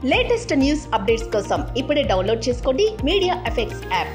Latest news updates కోసం ఇప్పుడే download చేసుకోండి మీడియా ఎఫెక్ట్స్ యాప్.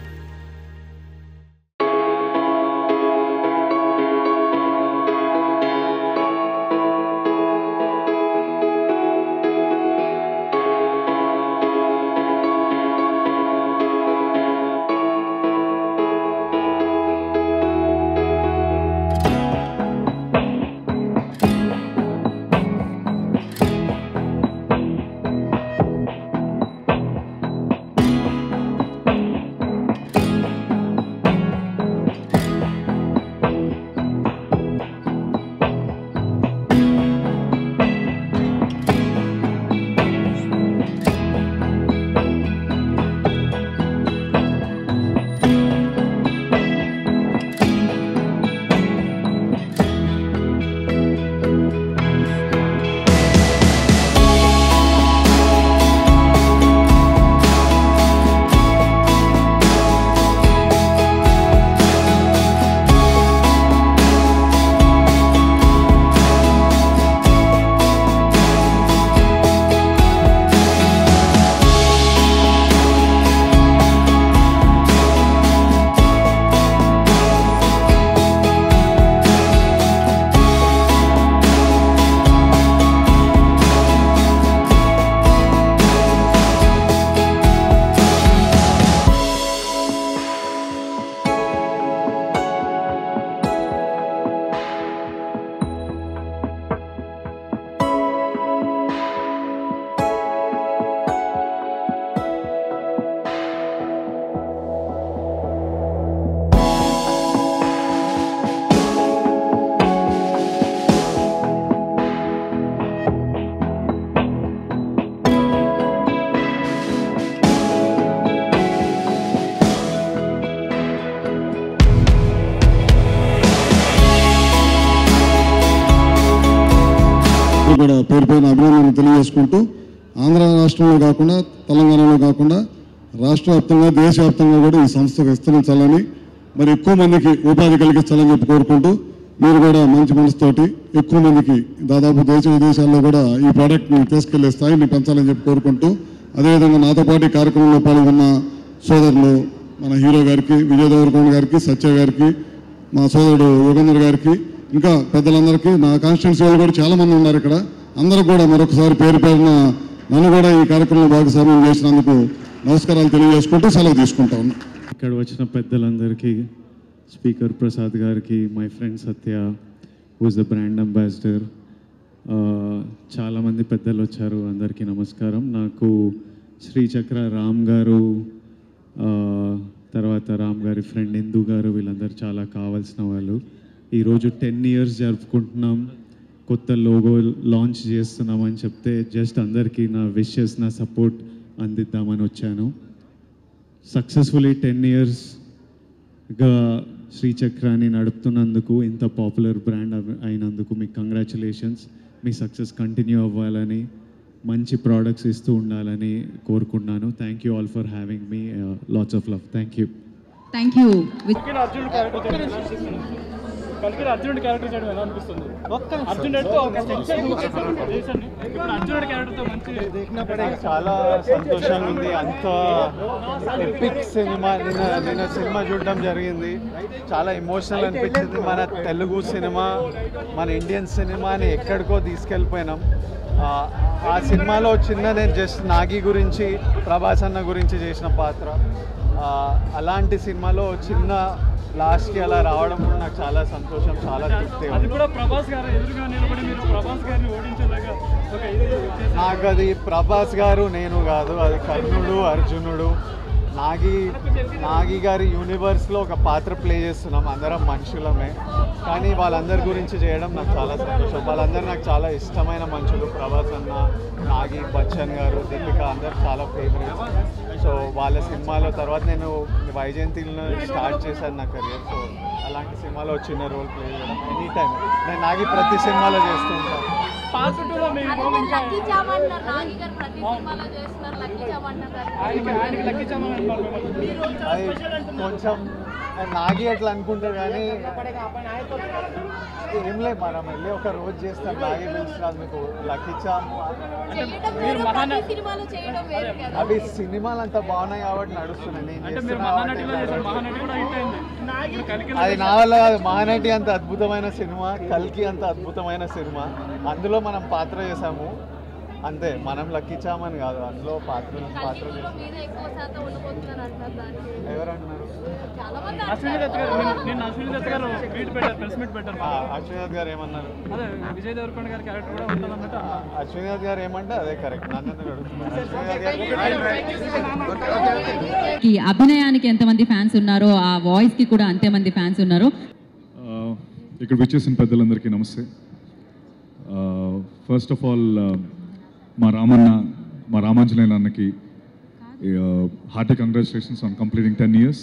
కూడా పేరు పైన అభినందనలు తెలియజేసుకుంటూ ఆంధ్ర రాష్ట్రంలో కాకుండా తెలంగాణలో కాకుండా రాష్ట్ర వ్యాప్తంగా దేశవ్యాప్తంగా కూడా ఈ సంస్థకు విస్తరించాలని మరి ఎక్కువ మందికి ఉపాధి కలిగించాలని చెప్పి కోరుకుంటూ మీరు కూడా మంచి మనసుతోటి ఎక్కువ మందికి దాదాపు దేశ విదేశాల్లో కూడా ఈ ప్రోడక్ట్ని తీసుకెళ్లే స్థాయిని పెంచాలని చెప్పి కోరుకుంటూ అదేవిధంగా నాతో పాటు కార్యక్రమంలో పాల్గొన్న సోదరులు మన హీరో గారికి, విజయ్ దేవరకొండ గారికి, సత్య గారికి, మా సోదరుడు యోగేంద్ర గారికి, ఇంకా పెద్దలందరికీ, నా కాన్స్టిట్యున్సీ వాళ్ళు కూడా చాలామంది ఉన్నారు ఇక్కడ, అందరూ కూడా మరొకసారి పేరు పేరున నన్ను కూడా ఈ కార్యక్రమంలో భాగస్వామ్యం చేసినందుకు నమస్కారాలు తెలియజేసుకుంటూ సెలవు తీసుకుంటా ఉన్నాను. ఇక్కడ వచ్చిన పెద్దలందరికీ, స్పీకర్ ప్రసాద్ గారికి, my friend Satya who's the brand ambassador, చాలామంది పెద్దలు వచ్చారు, అందరికీ నమస్కారం. నాకు శ్రీచక్ర రామ్ గారు, తర్వాత రామ్ గారి ఫ్రెండ్ ఇందు గారు, వీళ్ళందరూ చాలా కావాల్సిన వాళ్ళు. ఈరోజు 10 years జరుపుకుంటున్నాం, కొత్త లోగో లాంచ్ చేస్తున్నామని చెప్తే జస్ట్ అందరికీ నా విషెస్, నా సపోర్ట్ అందిద్దామని వచ్చాను. సక్సెస్ఫుల్లీ 10 yearsగా శ్రీచక్రాన్ని నడుపుతున్నందుకు, ఇంత పాపులర్ బ్రాండ్ అయినందుకు మీకు కంగ్రాచులేషన్స్. మీ సక్సెస్ కంటిన్యూ అవ్వాలని, మంచి ప్రోడక్ట్స్ ఇస్తూ ఉండాలని కోరుకున్నాను. Thank you all for having me. Lots of love. Thank you. కలికి అర్జునుడి క్యారెక్టర్ చేయడం ఎలా అనిపిస్తుంది? చాలా సంతోషంగా ఉంది. అంత ఎపిక్ సినిమా, నిన్న సినిమా చూడడం జరిగింది, చాలా ఎమోషనల్ అనిపించింది. మన తెలుగు సినిమా, మన ఇండియన్ సినిమాని ఎక్కడికో తీసుకెళ్ళిపోయినాం. ఆ సినిమాలో నేను జస్ట్ నాగి గురించి, ప్రభాస్ అన్న గురించి చేసిన పాత్ర, అలాంటి సినిమాలో చిన్న లాస్ట్కి అలా రావడం కూడా నాకు చాలా సంతోషం, చాలా తృప్తి. నాకు అది ప్రభాస్ గారు నేను కాదు, అది కర్ణుడు, అర్జునుడు, నాగి గారి యూనివర్స్లో ఒక పాత్ర ప్లే చేస్తున్నాం. అందరం మనుషులమే, కానీ వాళ్ళందరి గురించి చేయడం నాకు చాలా సంతోషం. వాళ్ళందరూ నాకు చాలా ఇష్టమైన మనుషులు. ప్రభాస్ అన్న, నాగి, బచ్చన్ గారు, దీపిక, అందరు చాలా ఫేవరెట్. సో వాళ్ళ సినిమాలో తర్వాత నేను వైజయంతిలో స్టార్ట్ చేశాను నా కెరియర్. సో అలాంటి సినిమాలో చిన్న రోల్ ప్లే చేయడం ఎనీ టైం నేను నాగి ప్రతి సినిమాలో చేస్తుంటాను. అది కొంచెం నాగి ఎట్లా అనుకుంటారు కానీ ఏం లేదు, మనం వెళ్ళి ఒక రోజు చేస్తాం. నాగి పిలిచినారు, మీకు లక్కిచ్చాము. అవి సినిమాలు అంతా బాగున్నాయి కాబట్టి నడుస్తున్నాయి. అది నా వల్ల కాదు. మహానటి అంత అద్భుతమైన సినిమా, కల్కి అంత అద్భుతమైన సినిమా. అందులో మనం పాత్ర చేసాము అంతే, మనం లక్కిచ్చామని కాదు. అందులో పాత్ర ఎవరంటున్నారు? అశ్విని దత్ గారు ఏమన్నారు? విజయ్ దేవరకొండ గారి క్యారెక్టర్ కూడా ఉంటుందన్నట్టు అశ్విని దత్ గారు ఏమంటే అదే కరెక్ట్. నన్ను ఎందుకు అడుగుతున్నారు? అభినయానికి ఎంతమంది ఫ్యాన్స్ ఉన్నారో ఆ వాయిస్ కి కూడా అంతే మంది ఫ్యాన్స్ ఉన్నారు. ఇక్కడ విచ్చేసిన పెద్దలందరికీ నమస్తే. ఫస్ట్ ఆఫ్ ఆల్ మా రామాంజనేయులు అన్నకి hearty congratulations on completing 10 years.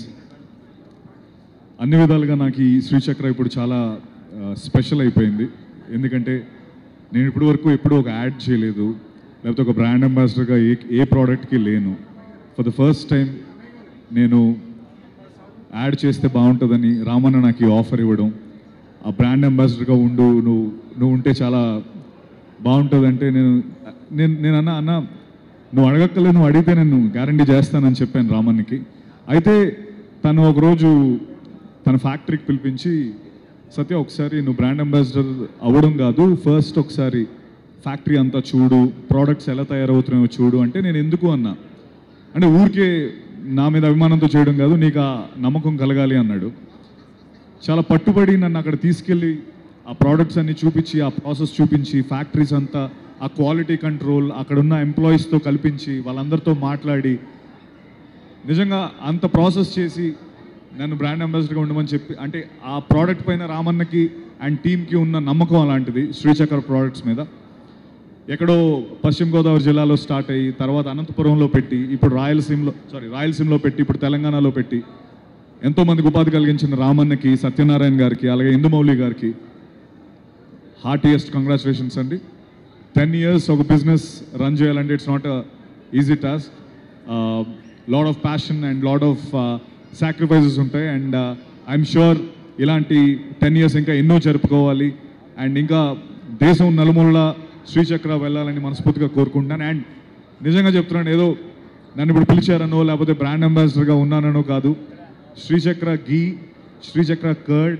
అన్ని విధాలుగా నాకు ఈ శ్రీచక్ర ఇప్పుడు చాలా స్పెషల్ అయిపోయింది. ఎందుకంటే నేను ఇప్పటి వరకు ఎప్పుడూ ఒక యాడ్ చేయలేదు, లేకపోతే ఒక బ్రాండ్ అంబాసిడర్గా ఏ ప్రోడక్ట్కి లేను. ఫర్ ద ఫస్ట్ టైం నేను యాడ్ చేస్తే బాగుంటుందని రామన్న నాకు ఈ ఆఫర్ ఇవ్వడం, ఆ బ్రాండ్ అంబాసిడర్గా నువ్వు ఉంటే చాలా బాగుంటుందంటే నేను అన్న నువ్వు అడగక్కలేదు, నువ్వు అడిగితే నేను గ్యారంటీ చేస్తానని చెప్పాను రామన్నకి. అయితే తను ఒకరోజు తన ఫ్యాక్టరీకి పిలిపించి, సత్య ఒకసారి నువ్వు బ్రాండ్ అంబాసిడర్ అవ్వడం కాదు, ఫస్ట్ ఒకసారి ఫ్యాక్టరీ అంతా చూడు, ప్రోడక్ట్స్ ఎలా తయారవుతున్నాయో చూడు అంటే నేను ఎందుకు అన్నా. అంటే ఊరికే నా మీద అభిమానంతో చేయడం కాదు, నీకు ఆ నమ్మకం కలగాలి అన్నాడు. చాలా పట్టుబడి నన్ను అక్కడ తీసుకెళ్ళి ఆ ప్రోడక్ట్స్ అన్ని చూపించి, ఆ ప్రాసెస్ చూపించి, ఫ్యాక్టరీస్ అంతా, ఆ క్వాలిటీ కంట్రోల్, అక్కడున్న ఎంప్లాయీస్తో కల్పించి వాళ్ళందరితో మాట్లాడి నిజంగా అంత ప్రాసెస్ చేసి నన్ను బ్రాండ్ అంబాసిడర్గా ఉండమని చెప్పి, అంటే ఆ ప్రోడక్ట్ పైన రామన్నకి అండ్ టీమ్కి ఉన్న నమ్మకం అలాంటిది శ్రీచక్ర ప్రోడక్ట్స్ మీద. ఎక్కడో పశ్చిమ గోదావరి జిల్లాలో స్టార్ట్ అయ్యి తర్వాత అనంతపురంలో పెట్టి, ఇప్పుడు రాయలసీమలో పెట్టి, ఇప్పుడు తెలంగాణలో పెట్టి ఎంతోమందికి ఉపాధి కలిగించిన రామన్నకి, సత్యనారాయణ గారికి, అలాగే ఇందుమౌళి గారికి హార్టియెస్ట్ కంగ్రాచులేషన్స్ అండి. 10 years ఒక బిజినెస్ రన్ చేయాలంటే it's not a easy task. Lot of passion and lot of sacrifices ఉంటాయి. అండ్ ఐఎమ్ షూర్ ఇలాంటి 10 years ఇంకా ఎన్నో జరుపుకోవాలి. అండ్ ఇంకా దేశం నలుమూలల శ్రీచక్ర వెళ్ళాలని మనస్ఫూర్తిగా కోరుకుంటున్నాను. అండ్ నిజంగా చెప్తున్నాను, ఏదో నన్ను ఇప్పుడు పిలిచారనో లేకపోతే బ్రాండ్ అంబాసిడర్గా ఉన్నానో కాదు. శ్రీచక్ర గీ, శ్రీచక్ర కర్డ్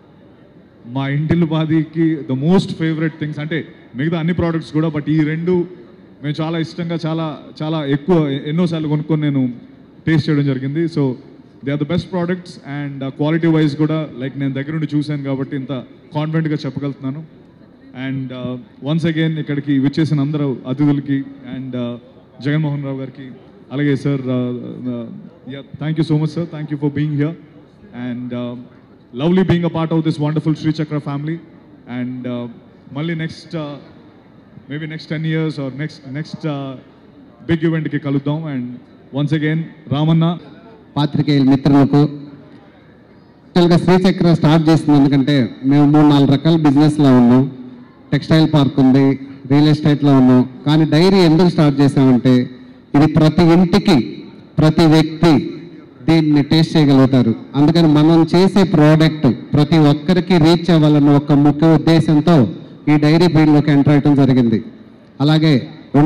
మా ఇంటిల్లు బాదికి ద మోస్ట్ ఫేవరెట్ థింగ్స్. అంటే మిగతా అన్ని ప్రోడక్ట్స్ కూడా, బట్ ఈ రెండు మేము చాలా ఇష్టంగా చాలా ఎక్కువ ఎన్నోసార్లు కొనుక్కొని నేను టేస్ట్ చేయడం జరిగింది. So they are the best products and quality wise కూడా లైక్ నేను దగ్గర నుండి చూశాను కాబట్టి ఇంత కాన్ఫిడెంట్గా చెప్పగలుగుతున్నాను. అండ్ వన్స్ అగైన్ ఇక్కడికి విచ్చేసిన అందరూ అతిథులకి అండ్ జగన్మోహన్ రావు గారికి, అలాగే sir thank you so much sir, thank you for being here and lovely being a part of this wonderful Sri Chakra family. And malli maybe next 10 years or next big event ki kaluddam. And once again Ramanna పాత్రికేయుల మిత్రులకు యాక్చువల్గా శ్రీచక్ర start చేసింది ఎందుకంటే మేము 3-4 రకాల బిజినెస్లో ఉన్నాం. Textile park ఉంది, రియల్ ఎస్టేట్లో ఉన్నాం. కానీ డైరీ ఎందుకు స్టార్ట్ చేసామంటే ఇది ప్రతి ఇంటికి ప్రతి వ్యక్తి దీన్ని టేస్ట్ చేయగలుగుతారు. అందుకని మనం చేసే ప్రోడక్ట్ ప్రతి ఒక్కరికి రీచ్ అవ్వాలన్న ఒక ముఖ్య ఉద్దేశంతో ఈ డైరీ ఫీల్డ్లోకి ఎంటర్ అవ్వడం జరిగింది. అలాగే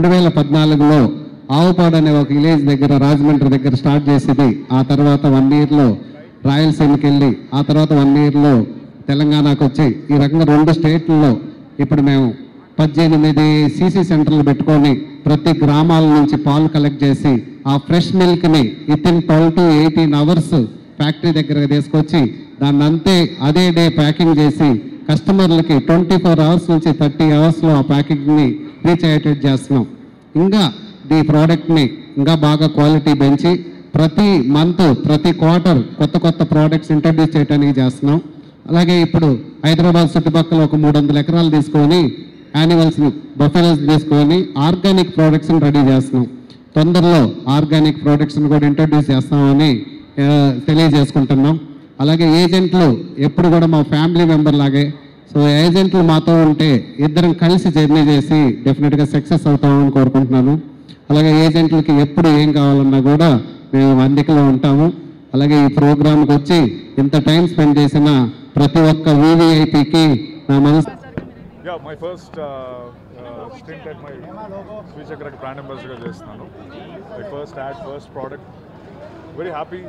2014లో ఆవుపాడు అనే ఒక విలేజ్ దగ్గర, రాజమండ్రి దగ్గర స్టార్ట్ చేసేది. ఆ తర్వాత 1 yearలో రాయలసీమకి వెళ్ళి, ఆ తర్వాత 1 yearలో తెలంగాణకు వచ్చి, ఈ రకంగా 2 స్టేట్లలో ఇప్పుడు మేము 18 CC సెంటర్లు పెట్టుకొని ప్రతి గ్రామాల నుంచి పాలు కలెక్ట్ చేసి ఆ ఫ్రెష్ మిల్క్ని వితిన్ 12 to 18 hours ఫ్యాక్టరీ దగ్గరకు తీసుకొచ్చి దాన్ని అంతే అదే డే ప్యాకింగ్ చేసి కస్టమర్లకి 24 hours నుంచి 30 hours ఆ ప్యాకింగ్ని రీచ్ అయ్యేటట్టు చేస్తున్నాం. ఇంకా ఈ ప్రోడక్ట్ని ఇంకా బాగా క్వాలిటీ పెంచి ప్రతి మంత్ ప్రతి క్వార్టర్ కొత్త ప్రోడక్ట్స్ ఇంట్రడ్యూస్ చేయడానికి చేస్తున్నాం. అలాగే ఇప్పుడు హైదరాబాద్ చుట్టుపక్కల ఒక 300 ఎకరాలు తీసుకొని యానిమల్స్ని బఫెలోస్ తీసుకొని ఆర్గానిక్ ప్రోడక్ట్స్ని రెడీ చేస్తున్నాం. తొందరలో ఆర్గానిక్ ప్రోడక్ట్స్ని కూడా ఇంట్రడ్యూస్ చేస్తామని తెలియజేసుకుంటున్నాం. అలాగే ఏజెంట్లు ఎప్పుడు కూడా మా ఫ్యామిలీ మెంబర్ లాగే. సో ఏజెంట్లు మాతో ఉంటే ఇద్దరం కలిసి జర్నీ చేసి డెఫినెట్గా సక్సెస్ అవుతామని కోరుకుంటున్నాను. అలాగే ఏజెంట్లకి ఎప్పుడు ఏం కావాలన్నా కూడా మేము అందుకలో ఉంటాము. అలాగే ఈ ప్రోగ్రామ్కి వచ్చి ఇంత టైం స్పెండ్ చేసిన ప్రతి ఒక్క VVIPకి నా మనసు. Yeah, my first stint at my Sri Chakra brand ambassador చేస్తున్నాను. My first ad, first product. Very happy.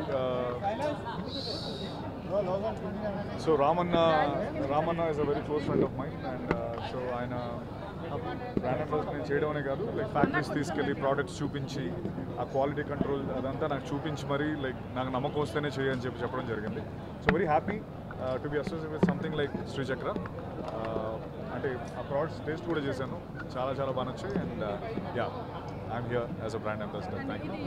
So Ramanna is a very close friend of mine, and so ఆయన బ్రాండ్ అంబాసిడర్ నేను చేయడమే కాదు, లైక్ ఫ్యాక్టరీస్ తీసుకెళ్ళి products చూపించి ఆ quality control అదంతా నాకు చూపించి మరి లైక్ నాకు నమ్మకం వస్తేనే చేయని చెప్పడం జరిగింది. So very happy to be associate with something like Sri Chakra. అంటే ఆ ప్రోడక్ట్స్ టేస్ట్ కూడా చేశాను, చాలా చాలా బాగా నచ్చాయి. And yeah, I'm here as a brand ambassador. Thank you.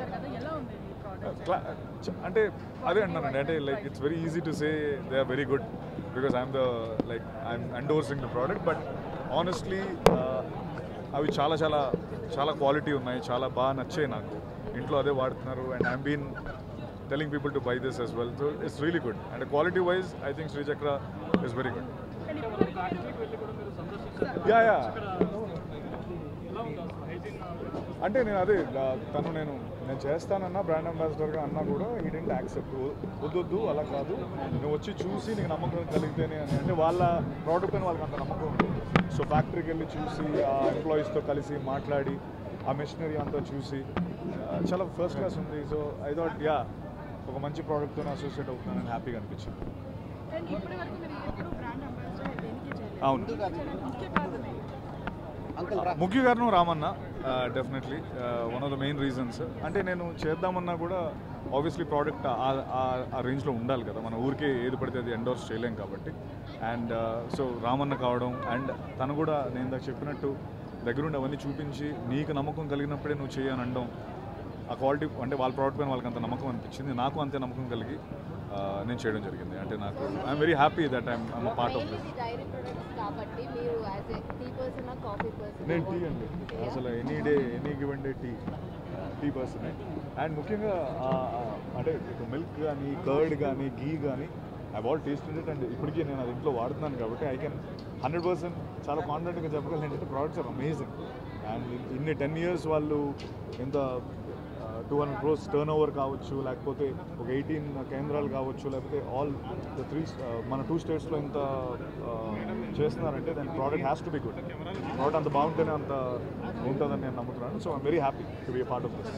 అంటే అదే అంటున్నానండి, అంటే like it's very easy to say they are very good because I'm endorsing the product, but honestly అవి చాలా చాలా చాలా క్వాలిటీ ఉన్నాయి, చాలా బాగా నచ్చాయి నాకు. ఇంట్లో అదే వాడుతున్నారు, and I'm been telling people to buy this as well. So it's really good. And quality wise, I think Sri Chakra is very good. Yeah. అంటే నేను అదే తను నేను చేస్తానన్నా బ్రాండ్ అంబాసిడర్గా అన్నా కూడా హీ డెంట్ యాక్సెప్ట్. వద్దు అలా కాదు, నువ్వు వచ్చి చూసి నీకు నమ్మకం కలిగితేనే అని. అంటే వాళ్ళ ప్రోడక్ట్ అని వాళ్ళకి అంత నమ్మకం ఉంది. సో ఫ్యాక్టరీకి వెళ్ళి చూసి ఆ ఎంప్లాయీస్తో కలిసి మాట్లాడి ఆ మెషినరీ అంతా చూసి చాలా ఫస్ట్ క్లాస్ ఉంది. సో ఐ థాట్ యా, ఒక మంచి ప్రోడక్ట్తో అసోసియేట్ అవుతున్నానని హ్యాపీగా అనిపించింది. అవును, ముఖ్య కారణం Ramanna, definitely one of the main reasons. అంటే నేను చేద్దామన్నా కూడా ఆబ్వియస్లీ ప్రోడక్ట్ ఆ రేంజ్లో ఉండాలి కదా, మన ఊరికే ఏది పడితే అది ఎండోర్స్ చేయలేం కాబట్టి. అండ్ సో రామన్న కావడం, అండ్ తను కూడా నేను ఇందాక చెప్పినట్టు దగ్గరుండి అవన్నీ చూపించి నీకు నమ్మకం కలిగినప్పుడే నువ్వు చేయని అనడం, ఆ క్వాలిటీ అంటే వాళ్ళ ప్రోడక్ట్ పైన వాళ్ళకి అంత నమ్మకం అనిపించింది, నాకు అంతే నమ్మకం కలిగి నేను చేయడం జరిగింది. అంటే నాకు I'm very happy that I'm part of this. నేను టీ అండి, అసలు any given day tea person. And ముఖ్యంగా అంటే మిల్క్ కానీ కర్డ్ కానీ ఘీ కానీ I all tasted it, and ఇప్పటికీ నేను అది ఇంట్లో వాడుతున్నాను కాబట్టి ఐ కెన్ 100% చాలా కాన్ఫిడెంట్గా చెప్పగలను ఏంటంటే ప్రోడక్ట్స్ ఆర్ అమేజింగ్. అండ్ ఇన్ని 10 years వాళ్ళు ఎంత 200 crores టర్న్ ఓవర్ కావచ్చు, లేకపోతే ఒక 18 కేంద్రాలు కావచ్చు, లేకపోతే ఆల్ ద 3 మన 2 స్టేట్స్లో ఇంత చేస్తున్నారంటే దాని product has to be good. Product అంత బాగుంటేనే అంత ఉంటుందని నేను నమ్ముతున్నాను. So I'm very happy to be a part of this.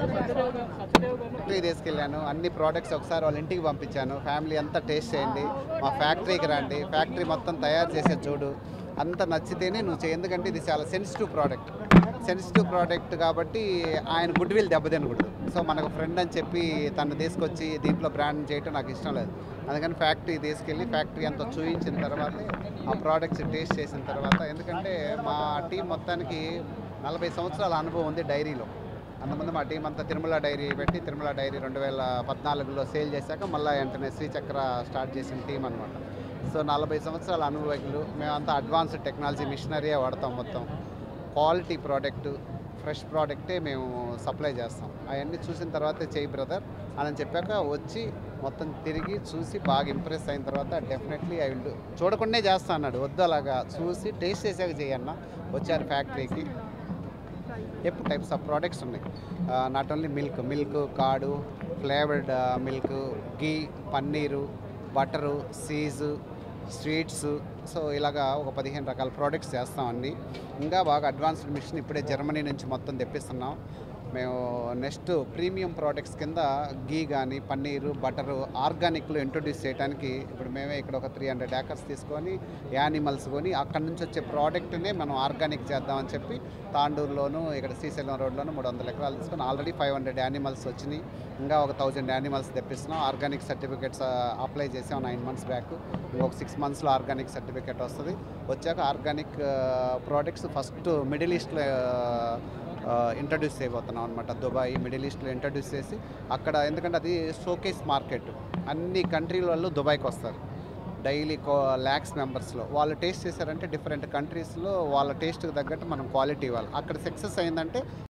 Factory తీసుకెళ్ళాను, అన్ని ప్రోడక్ట్స్ ఒకసారి వాళ్ళ ఇంటికి పంపించాను. ఫ్యామిలీ అంతా టేస్ట్ చేయండి, మా ఫ్యాక్టరీకి రండి, ఫ్యాక్టరీ మొత్తం తయారు చేసే చూడు, అంత నచ్చితేనే నువ్వు చేయి. ఎందుకంటే ఇది చాలా సెన్సిటివ్ ప్రోడక్ట్ కాబట్టి ఆయన గుడ్ విల్ దెబ్బతినకూడదు. సో మనకు ఫ్రెండ్ అని చెప్పి తను తీసుకొచ్చి దీంట్లో బ్రాండ్ చేయటం నాకు ఇష్టం లేదు. అందుకని ఫ్యాక్టరీ తీసుకెళ్ళి ఫ్యాక్టరీ అంతా చూపించిన తర్వాత ఆ ప్రోడక్ట్స్ టేస్ట్ చేసిన తర్వాత, ఎందుకంటే మా టీం మొత్తానికి 40 సంవత్సరాల అనుభవం ఉంది డైరీలో. అంతమంది మా టీం అంతా తిరుమల డైరీ పెట్టి, తిరుమల డైరీ 2014లో సేల్ చేశాక మళ్ళీ వెంటనే శ్రీచక్ర స్టార్ట్ చేసిన టీం అనమాట. సో 40 సంవత్సరాల అనుభవజ్ఞులు మేమంతా. అడ్వాన్స్డ్ టెక్నాలజీ మిషనరీయే వాడతాం, మొత్తం క్వాలిటీ ప్రోడక్ట్, ఫ్రెష్ ప్రోడక్టే మేము సప్లై చేస్తాం. అవన్నీ చూసిన తర్వాతే చేయి బ్రదర్ అని చెప్పాక వచ్చి మొత్తం తిరిగి చూసి బాగా ఇంప్రెస్ అయిన తర్వాత డెఫినెట్లీ ఐ విల్ డూ. చూడకుండానే చేస్తా అన్నాడు, వద్దు అలాగా చూసి టేస్ట్ చేసాక చేయన్న. వచ్చారు ఫ్యాక్టరీకి, ఎప్పుడు టైప్స్ ఆఫ్ ప్రోడక్ట్స్ ఉన్నాయి. నాట్ ఓన్లీ మిల్క్, కాడు, flavoured milk, ghee, paneer, butter, cheese, sweets. So ఇలాగా ఒక 15 రకాల ప్రోడక్ట్స్ చేస్తాం అన్నీ. ఇంకా బాగా అడ్వాన్స్డ్ మిషన్ ఇప్పుడే జర్మనీ నుంచి మొత్తం తెప్పిస్తున్నాం మేము. నెక్స్ట్ ప్రీమియం ప్రోడక్ట్స్ కింద ఘీ కానీ, పన్నీరు, బటరు, ఆర్గానిక్లో ఇంట్రొడ్యూస్ చేయడానికి ఇప్పుడు మేమే ఇక్కడ ఒక 300 acres తీసుకొని యానిమల్స్ కొని అక్కడి నుంచి వచ్చే ప్రోడక్ట్నే మనం ఆర్గానిక్ చేద్దామని చెప్పి తాండూరులోను, ఇక్కడ శ్రీశైలం రోడ్లోను 300 ఎకరాలు తీసుకొని ఆల్రెడీ 500 యానిమల్స్ వచ్చినాయి. ఇంకా ఒక 1000 యానిమల్స్ తెప్పిస్తున్నాం. ఆర్గానిక్ సర్టిఫికేట్స్ అప్లై చేసాం 9 months బ్యాక్. ఇంకొక 6 monthsలో ఆర్గానిక్ సర్టిఫికేట్ వస్తుంది. వచ్చాక ఆర్గానిక్ ప్రోడక్ట్స్ ఫస్ట్ మిడిల్ ఈస్ట్లో ఇంట్రడ్యూస్ చేయబోతున్నాం అనమాట. దుబాయ్, మిడిల్ ఈస్ట్లో ఇంట్రడ్యూస్ చేసి అక్కడ, ఎందుకంటే అది షోకేస్ మార్కెట్, అన్ని కంట్రీల వాళ్ళు దుబాయ్కి వస్తారు డైలీ lakhs మెంబర్స్లో. వాళ్ళు టేస్ట్ చేశారంటే డిఫరెంట్ కంట్రీస్లో వాళ్ళ టేస్ట్కి తగ్గట్టు మనం క్వాలిటీ ఇవ్వాలి. అక్కడ సక్సెస్ అయిందంటే